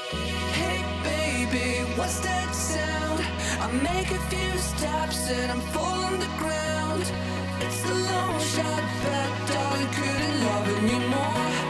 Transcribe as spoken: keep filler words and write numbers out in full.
Hey baby, what's that sound? I make a few stops and I'm falling the ground. It's a long shot, but darling, couldn't love you more.